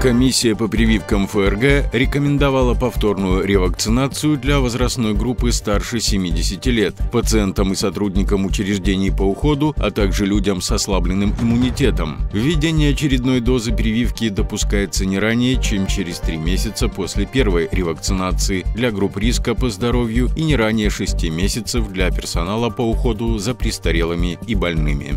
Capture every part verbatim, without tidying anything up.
Комиссия по прививкам ФРГ рекомендовала повторную ревакцинацию для возрастной группы старше семидесяти лет, пациентам и сотрудникам учреждений по уходу, а также людям с ослабленным иммунитетом. Введение очередной дозы прививки допускается не ранее, чем через три месяца после первой ревакцинации для групп риска по здоровью и не ранее шести месяцев для персонала по уходу за престарелыми и больными.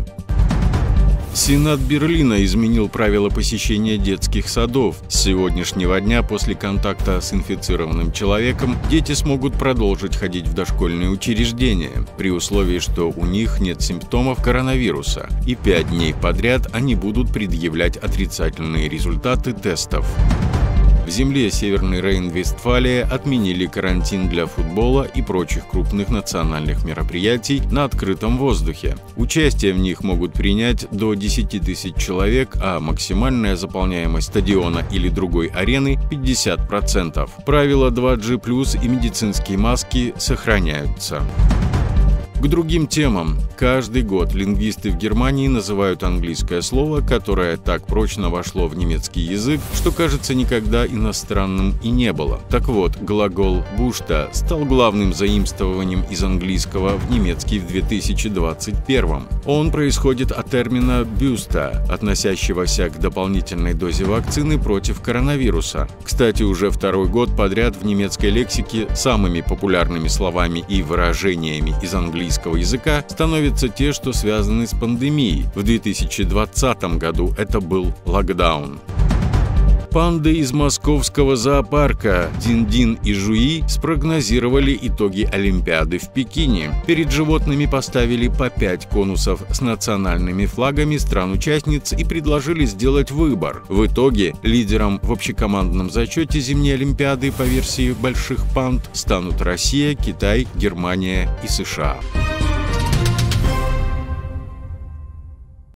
Сенат Берлина изменил правила посещения детских садов. С сегодняшнего дня после контакта с инфицированным человеком дети смогут продолжить ходить в дошкольные учреждения, при условии, что у них нет симптомов коронавируса, и пять дней подряд они будут предъявлять отрицательные результаты тестов. В земле Северной Рейн-Вестфалия отменили карантин для футбола и прочих крупных национальных мероприятий на открытом воздухе. Участие в них могут принять до десяти тысяч человек, а максимальная заполняемость стадиона или другой арены – пятьдесят процентов. Правила два джи плюс и медицинские маски сохраняются. К другим темам. Каждый год лингвисты в Германии называют английское слово, которое так прочно вошло в немецкий язык, что, кажется, никогда иностранным и не было. Так вот, глагол «бушта» стал главным заимствованием из английского в немецкий в две тысячи двадцать первом. Он происходит от термина «бюста», относящегося к дополнительной дозе вакцины против коронавируса. Кстати, уже второй год подряд в немецкой лексике самыми популярными словами и выражениями из английского языка становятся те, что связаны с пандемией. В две тысячи двадцатом году это был локдаун. Панды из московского зоопарка Дин-Дин и Жуи спрогнозировали итоги Олимпиады в Пекине. Перед животными поставили по пять конусов с национальными флагами стран-участниц и предложили сделать выбор. В итоге лидером в общекомандном зачете зимней Олимпиады по версии больших панд станут Россия, Китай, Германия и США.